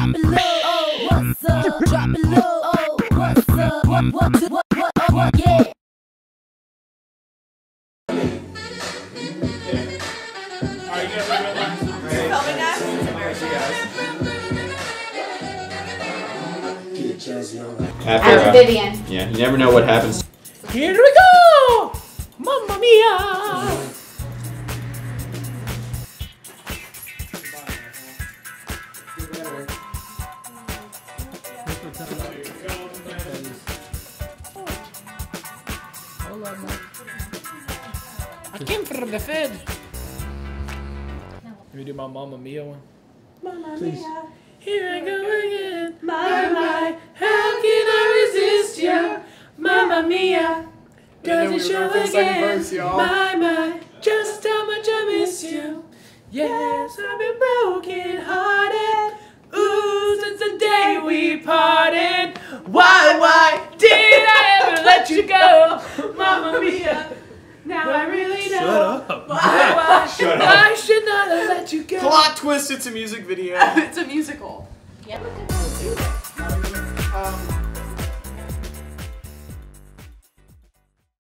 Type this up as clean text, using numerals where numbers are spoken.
Drop it low, oh, what's up? Drop it low, oh, what's up? What, yeah. Are you guys ready? Filming us? After Vivian. yeah, you never know what happens. Here we go! Mamma mia! I came from the Fed. Let me do my Mamma Mia one. Mamma Please. mia. Here I go again. My, How can I resist you? Mamma Mia. Does it show again? My, just how much I miss you. Yes, I've been broken hearted. Ooh, since the day we parted. Why did I ever let you go? Mamma Mia. Now I really know. Shut up. Why Shut up. I should not have let you go. Plot twist, it's a music video. It's a musical. Yep.